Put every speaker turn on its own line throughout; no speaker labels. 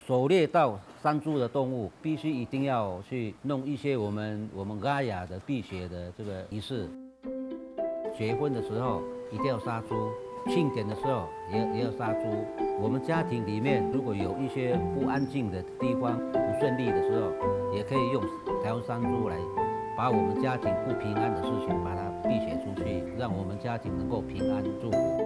狩猎到山猪的动物，必须一定要去弄一些我们阿雅的辟邪的这个仪式。结婚的时候一定要杀猪，庆典的时候也要杀猪。我们家庭里面如果有一些不安静的地方、不顺利的时候，也可以用台湾山猪来把我们家庭不平安的事情把它辟邪出去，让我们家庭能够平安祝福。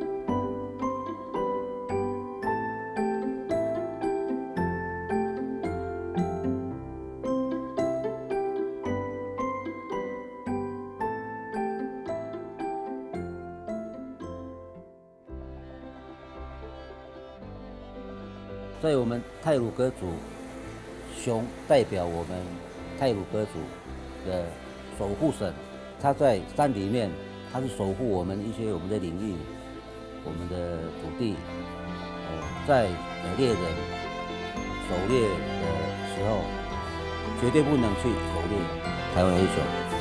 在我们太鲁阁族，熊代表我们太鲁阁族的守护神，他在山里面，他是守护我们的领域，我们的土地。在猎人狩猎的时候，绝对不能去狩猎台湾黑熊。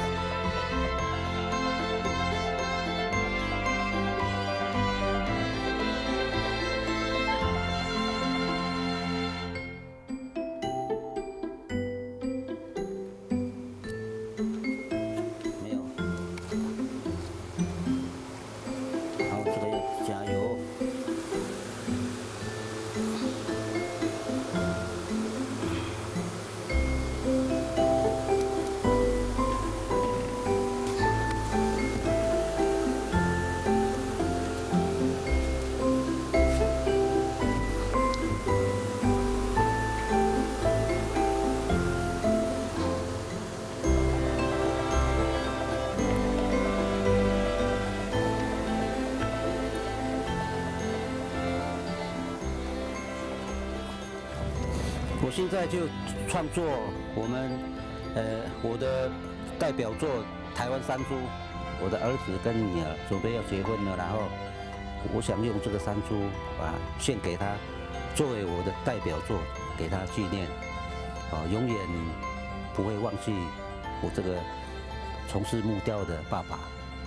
我现在就创作我的代表作《台湾山猪》，我的儿子跟女儿准备要结婚了，然后我想用这个山猪献给他，作为我的代表作，给他纪念，永远不会忘记我这个从事木雕的爸爸。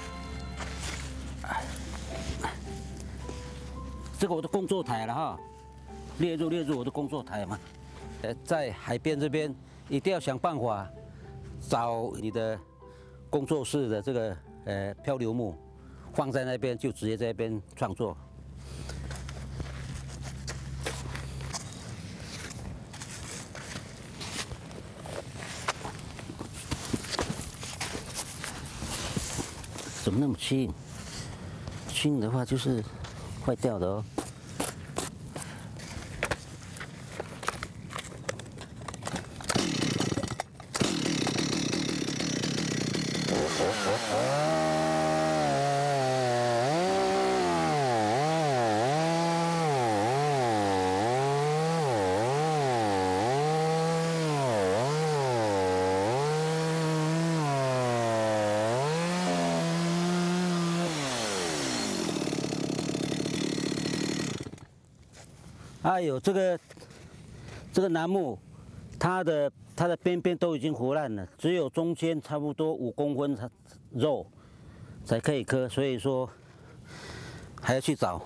这个我的工作台了哈，列入我的工作台嘛。在海边这边一定要想办法找你的工作室的这个漂流木，放在那边就直接在那边创作。怎么那么轻？轻的话就是坏掉的哦。哎呦，这个楠木，它的边边都已经腐烂了，只有中间差不多5公分肉才可以刻，所以说还要去找。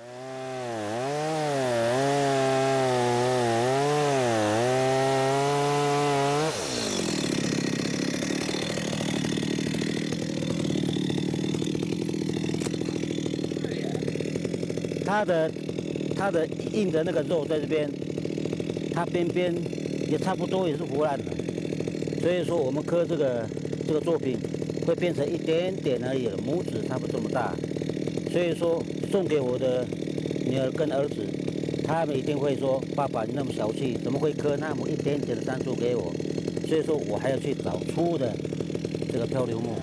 它的硬的那个肉在这边，它边边也差不多也是腐烂的，所以说我们刻这个作品会变成一点点而已了，拇指差不多这么大，所以说送给我的女儿跟儿子，他们一定会说：爸爸你那么小气，怎么会刻那么一点点的山猪给我？所以说我还要去找粗的这个漂流木。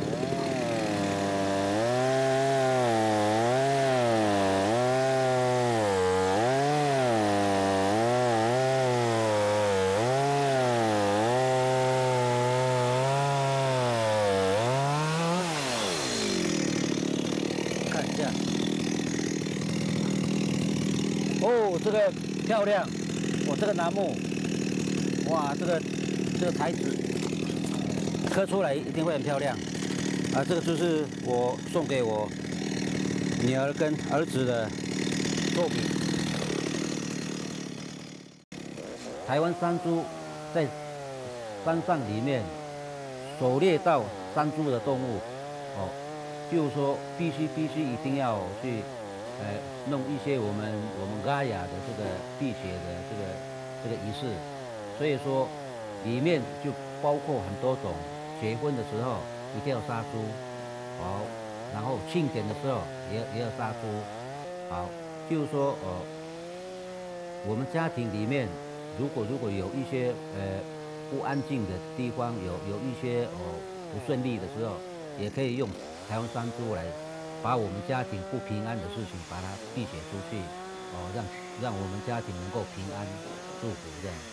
哦，这个漂亮！我这个楠木，哇，这个材质刻出来一定会很漂亮。这个就是我送给我女儿跟儿子的作品。 台湾山猪在山上里面狩猎到山猪的动物，哦，就是说必须一定要去，弄一些我们阿雅的这个辟邪的这个仪式，所以说里面就包括很多种，结婚的时候一定要杀猪，好，然后庆典的时候也要杀猪，好，就是说我们家庭里面如果有一些不安静的地方，有一些不顺利的时候，也可以用台湾山猪来把我们家庭不平安的事情把它辟邪出去，让我们家庭能够平安祝福这样。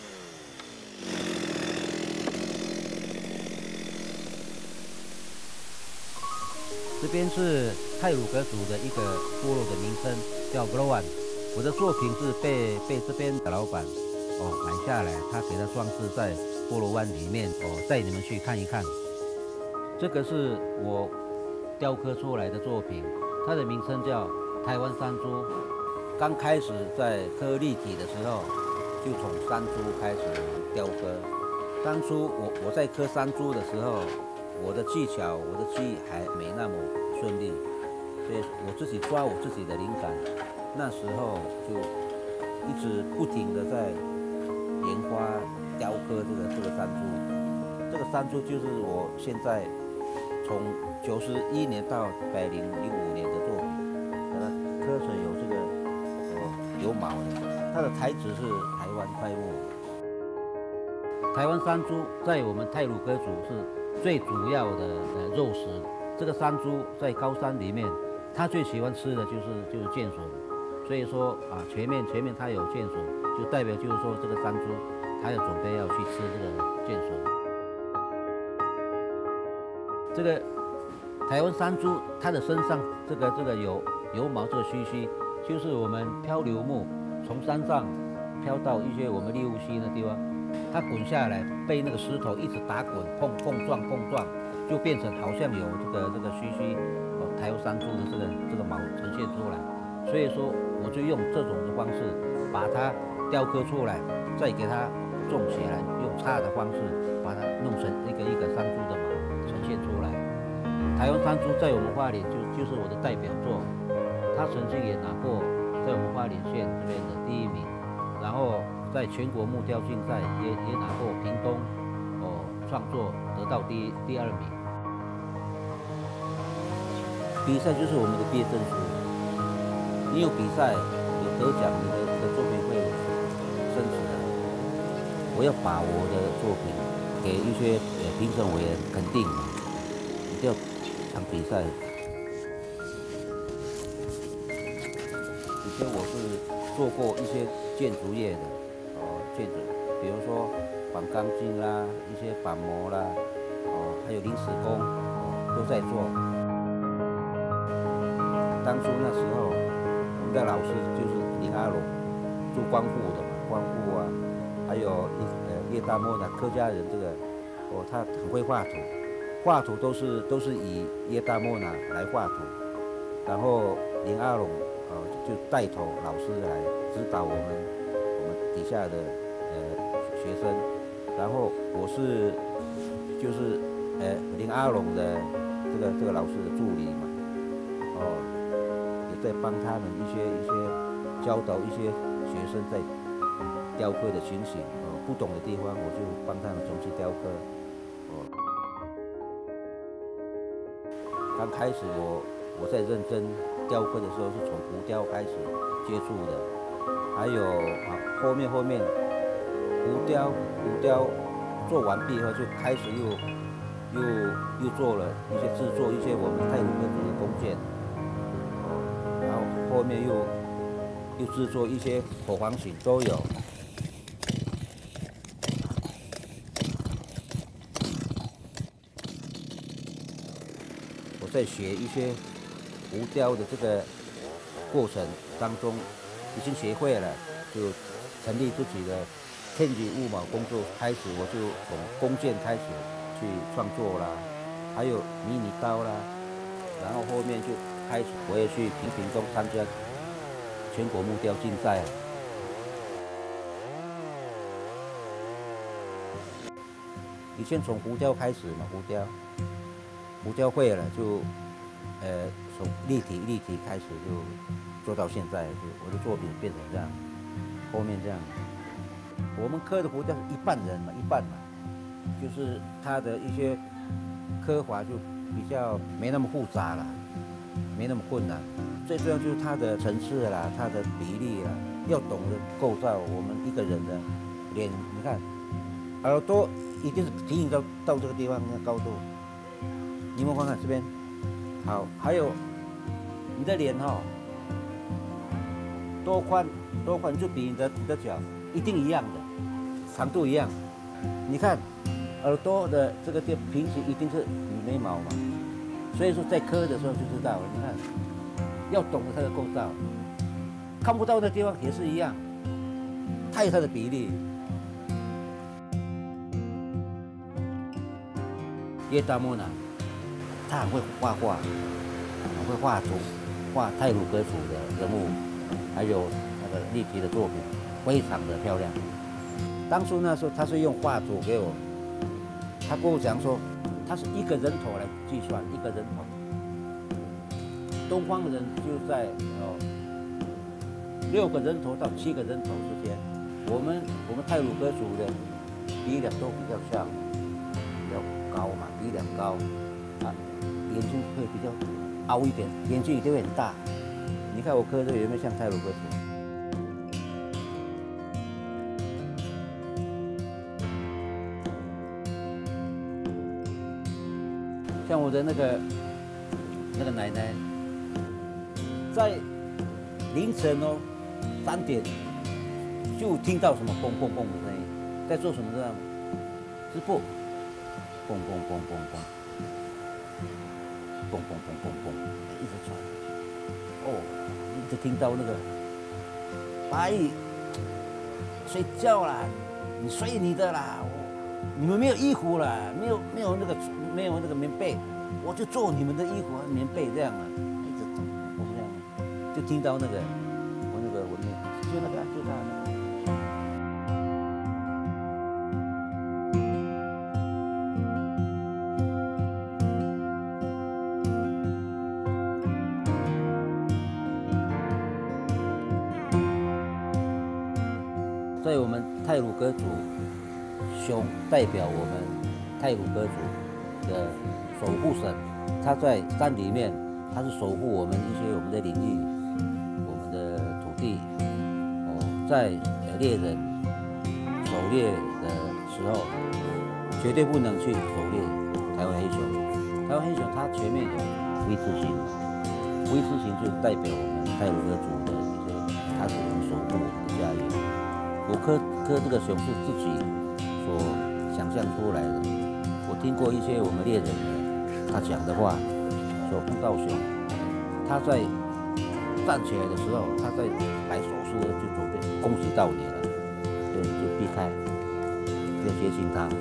这边是太鲁阁族的一个部落的名称，叫 Growan。我的作品是被这边的老板买下来，他给他装饰在菠萝湾里面，带你们去看一看。这个是我雕刻出来的作品，它的名称叫台湾山猪。刚开始在刻立体的时候，就从山猪开始雕刻。当初我在刻山猪的时候，我的技巧、我的技艺还没那么顺利，所以我自己抓我自己的灵感。那时候就一直不停的在研发雕刻这个山猪。这个山猪就是我现在从91年到105年的作品，把它刻成有这个有毛的，它的材质是台湾块木。台湾山猪在我们太鲁阁族是最主要的肉食。这个山猪在高山里面，它最喜欢吃的就是剑笋。所以说前面它有剑笋，就代表就是说这个山猪它要准备要去吃这个剑笋。这个台湾山猪它的身上这个有毛这个须，就是我们漂流木从山上漂到一些我们猎物溪的地方，它滚下来被那个石头一直打滚碰撞，就变成好像有这个须台湾山猪的这个毛呈现出来。所以说我就用这种的方式把它雕刻出来，再给它种起来，用插的方式把它弄成一个山猪的毛呈现出来。台湾山猪在我们花莲就是我的代表作，它曾经也拿过在我们花莲县这边的第1名，然后在全国木雕竞赛也拿过屏东创作得到第2名。比赛就是我们的毕业证书。你有比赛有得奖，你的作品会升值的。我要把我的作品给一些评审委员肯定，一定要场比赛。以前我是做过一些建筑业的，建筑，比如说绑钢筋啦，一些板模啦，还有临时工，都在做。当初那时候。我们的老师就是林阿龙，住光复的嘛，光复啊，还有叶大莫呢，客家人这个，他很会画图，画图都是以叶大莫呢来画图，然后林阿龙就带头老师来指导我们底下的学生，然后我是就是林阿龙的这个老师的助理嘛，在帮他们一些教导一些学生在雕刻的情形，不懂的地方我就帮他们重新雕刻。刚开始我在认真雕刻的时候是从浮雕开始接触的，还有后面浮雕做完毕后就开始又做了一些制作一些我们太鲁阁族的弓箭。然后后面又制作一些口簧琴都有。我在学一些浮雕的这个过程当中，已经学会了，就成立自己的天菊物毛工作开始，我就从弓箭开始去创作啦，还有迷你刀啦，然后后面就开始我也去屏东参加全国木雕竞赛。 以前从浮雕开始嘛，浮雕会了就，从立体开始就做到现在，就我的作品变成这样，后面这样。我们刻的浮雕是一半人嘛，一半嘛，就是它的一些刻法就比较没那么复杂了，没那么困难。最重要就是它的层次啦，它的比例啦，要懂得构造我们一个人的脸。你看，耳朵一定是平行到这个地方的高度。你们看看这边，好，还有你的脸哈，多宽就比你的脚一定一样的，长度一样。你看耳朵的这个平行一定是你眉毛嘛，所以说在刻的时候就知道了。你看，要懂得它的构造，看不到的地方也是一样，它有它的比例。叶大木呢，他很会画画，很会画太鲁阁主的人物，还有那个立体的作品，非常的漂亮。当初那时候他是用画图给我，他跟我讲说，他是一个人头来计算，一个人头。东方人就在6个人头到7个人头之间。我们太鲁阁主的鼻梁都比较像，比较高嘛，鼻梁高啊，眼睛会比较凹一点，眼睛一定会很大。你看我刻这个有没有像太鲁阁主？像我的那个奶奶，在凌晨3点就听到什么嘣嘣嘣的声音，在做什么知道吗？织布，嘣嘣嘣嘣嘣，嘣嘣嘣嘣嘣，一直传。一直听到那个阿姨睡觉啦，你睡你的啦，你们没有衣服啦，没有那个棉被，我就做你们的衣服和棉被这样啊，一直我这样，就听到那个我那个文面，就他那个。在我们太鲁阁主，熊代表我们太鲁阁主的守护神，他在山里面，他是守护我们我们的领域，我们的土地。在猎人狩猎的时候，绝对不能去狩猎台湾黑熊。台湾黑熊它前面有V字形，V字形就代表我们太鲁阁主的它是我们守护我们的家园。我刻这个熊是自己所想象出来的。我听过一些我们猎人他讲的话，说碰到熊，他在站起来的时候，他在摆手势就准备恭喜到你了，就避开，不要接近他。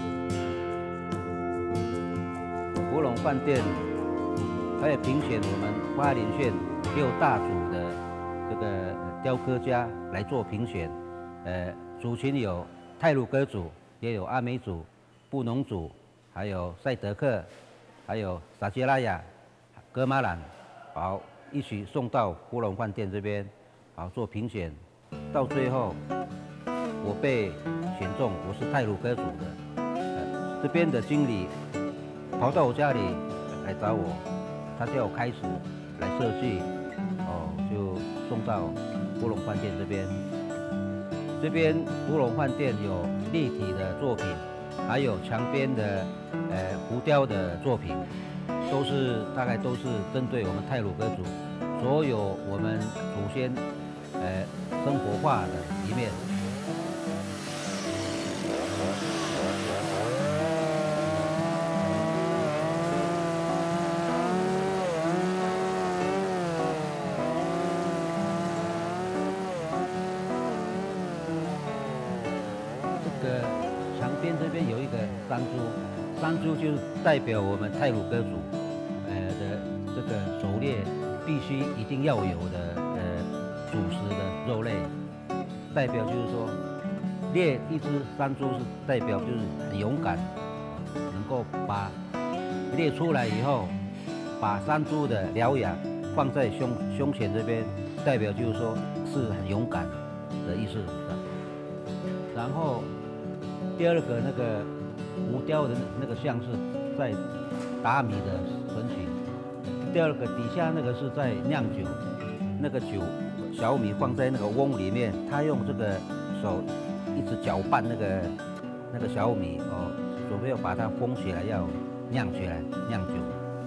福隆饭店，它也评选我们花莲县6大组的这个雕刻家来做评选。族群有太鲁阁族，也有阿美族、布农族，还有赛德克，还有撒奇拉雅、噶玛兰，好，一起送到福隆饭店这边，好做评选。到最后，我被选中，我是太鲁阁族的。这边的经理跑到我家里来找我，他叫我开始来设计，就送到福隆饭店这边。这边福隆饭店有立体的作品，还有墙边的浮雕的作品，大概都是针对我们太鲁阁族所有我们祖先生活化的一面。墙边这边有一个山猪，山猪就是代表我们太鲁阁族的这个狩猎必须一定要有的主食的肉类，代表就是说猎一只山猪是代表就是很勇敢、 够把列出来以后，把山猪的獠牙放在胸前这边，代表就是说是很勇敢的意思。然后第二个那个浮雕的那个像是在打米的神情，第二个底下那个是在酿酒，那个酒小米放在那个瓮里面，他用这个手一直搅拌那个小米哦，准备要把它封起来，要酿起来酿酒。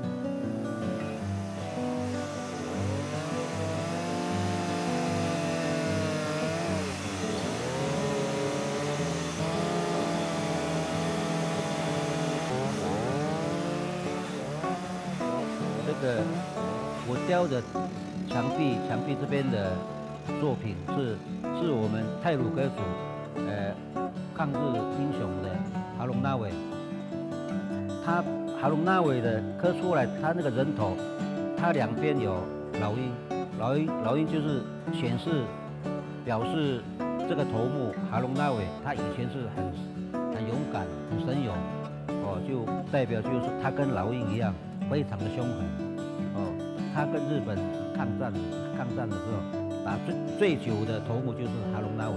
这个我雕的墙壁这边的作品是我们太鲁阁族抗日英雄的哈隆那伟，他哈隆那伟的刻出来，他那个人头，他两边有老鹰就是显示表示这个头目哈隆那伟，他以前是很勇敢、很神勇哦，就代表就是他跟老鹰一样，非常的凶狠。他跟日本抗战的时候，打最久的头目就是哈隆那伟。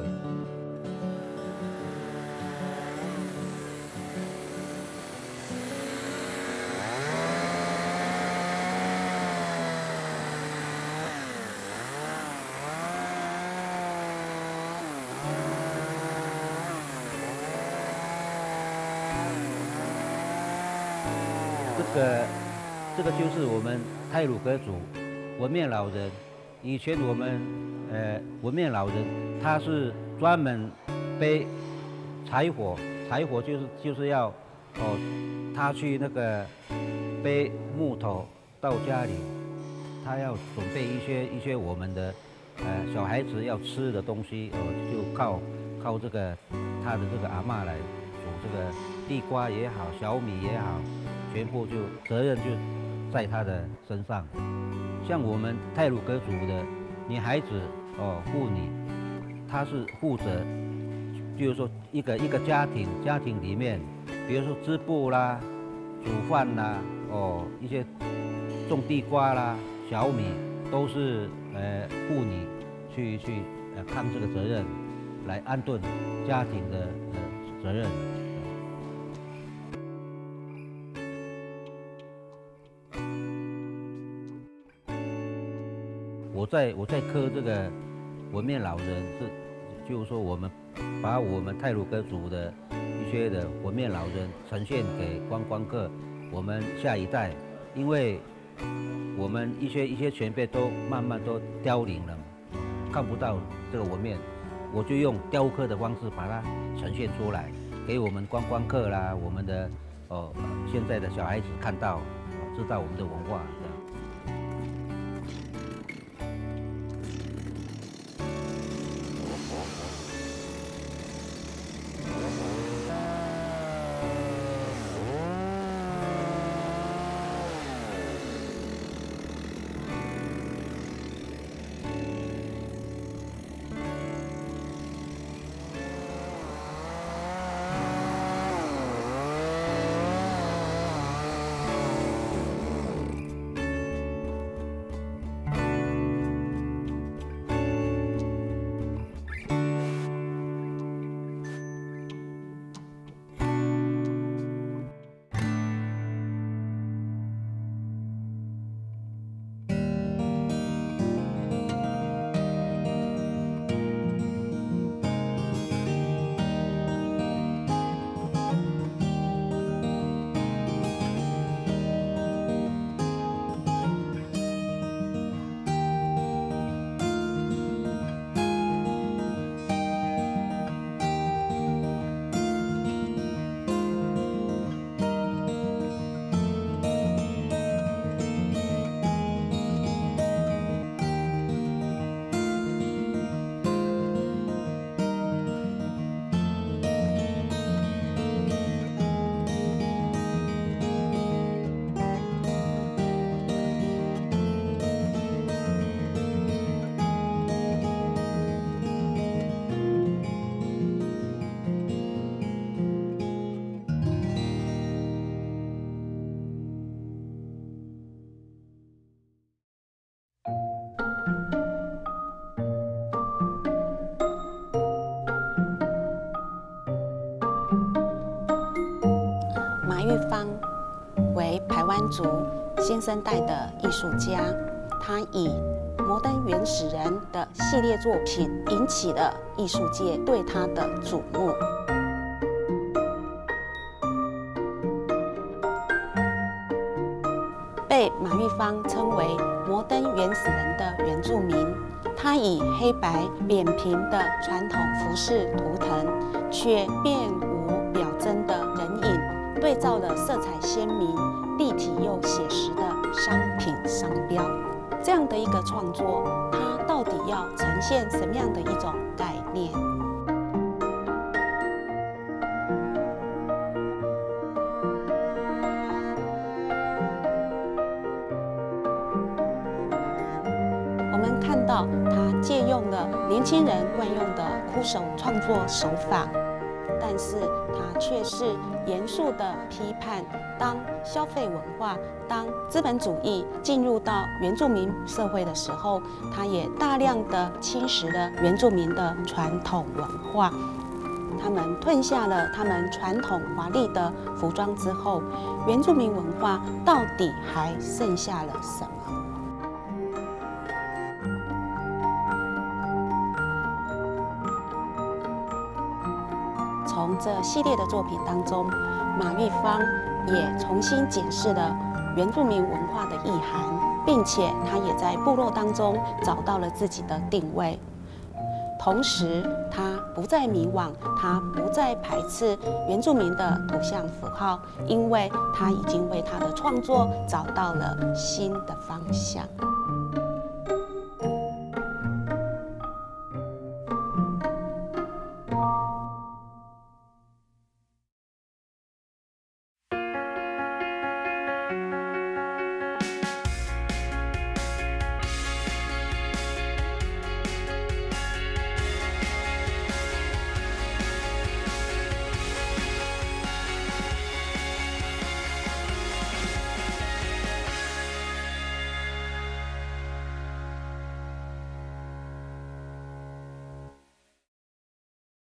这个就是我们太鲁阁族文面老人。以前我们文面老人他是专门背柴火就是要他去那个背木头到家里，他要准备一些我们的小孩子要吃的东西就靠这个他的这个阿嬷来煮这个地瓜也好，小米也好，全部就责任就在他的身上。像我们太鲁阁族的女孩子妇女，她是负责，就是说一个家庭里面，比如说织布啦、煮饭啦，一些种地瓜啦、小米，都是妇女去扛这个责任，来安顿家庭的责任。我在刻这个文面老人，就是说我们把我们太鲁阁族的一些的文面老人呈现给观光客，我们下一代，因为我们一些前辈都慢慢都凋零了，看不到这个文面，我就用雕刻的方式把它呈现出来，给我们观光客啦，我们的现在的小孩子看到，知道我们的文化这样。
玉芳为排湾族新生代的艺术家，他以摩登原始人的系列作品引起了艺术界对他的瞩目。被马玉芳称为摩登原始人的原住民，他以黑白扁平的传统服饰图腾，却便无表征的人影，对照了色彩鲜明、立体又写实的商品商标。这样的一个创作，它到底要呈现什么样的一种概念？我们看到他借用了年轻人惯用的枯手创作手法，但是他却是严肃地批判，当消费文化、当资本主义进入到原住民社会的时候，他也大量地侵蚀了原住民的传统文化。他们吞下了他们传统华丽的服装之后，原住民文化到底还剩下了什么？从这系列的作品当中，马玉芳也重新检视了原住民文化的意涵，并且他也在部落当中找到了自己的定位。同时，他不再迷惘，他不再排斥原住民的图像符号，因为他已经为他的创作找到了新的方向。